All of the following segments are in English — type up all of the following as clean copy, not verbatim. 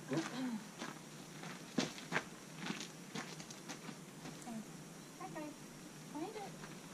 Find it.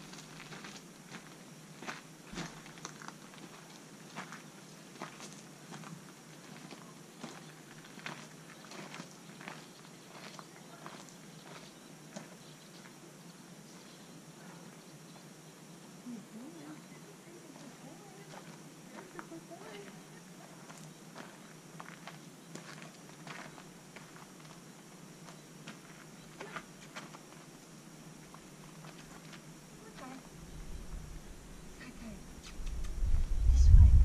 This way.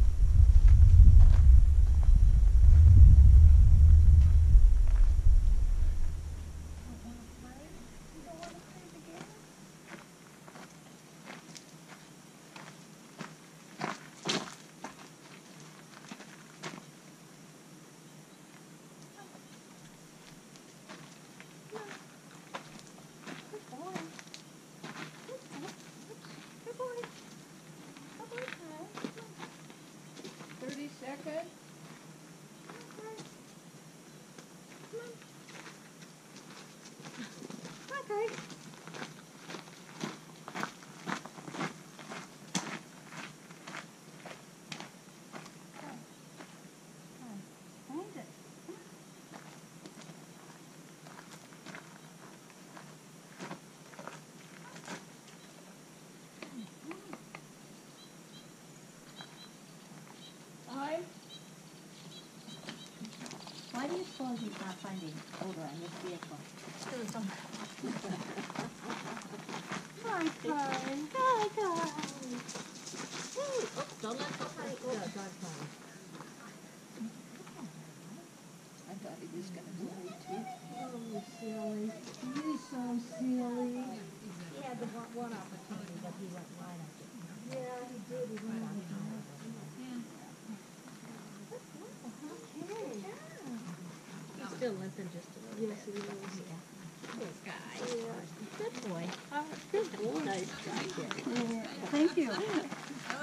Don't want to play? You don't want to play the game? Good boy. Good boy. Good boy. Good boy, Ty. 30 seconds. Okay. Find it. Time. Why do you suppose he's not finding odor on this vehicle? Hi, Ty. Hi, Ty. Oops, don't let go fight. No, dog time. I thought he was going to play too. Oh, silly. He's so silly. He had the one opportunity, but he went right up it. Yeah, he did. He went right up it. He's still limping just a little bit. Yes, he is. Yeah. Good guy. Yeah. Good boy. Good boy. Nice guy, kid. Thank you.